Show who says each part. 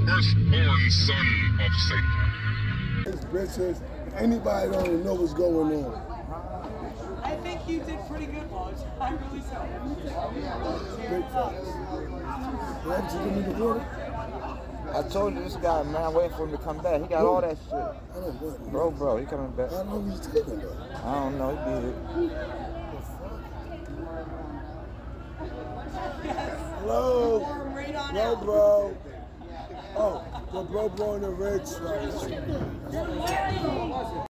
Speaker 1: firstborn son of Satan.
Speaker 2: These bitches, anybody don't even know what's going on.
Speaker 3: I think you did pretty good, Lodge. I really so.
Speaker 2: Big facts. Why did you give me the water?
Speaker 4: I told you this guy, man, I'm waiting for him to come back. He got all that shit.
Speaker 2: I don't know.
Speaker 4: Bro, he coming back.
Speaker 2: How long is he taking though?
Speaker 4: I don't know, he did.
Speaker 2: Hello? No, bro. Oh, the bro in the red shirt.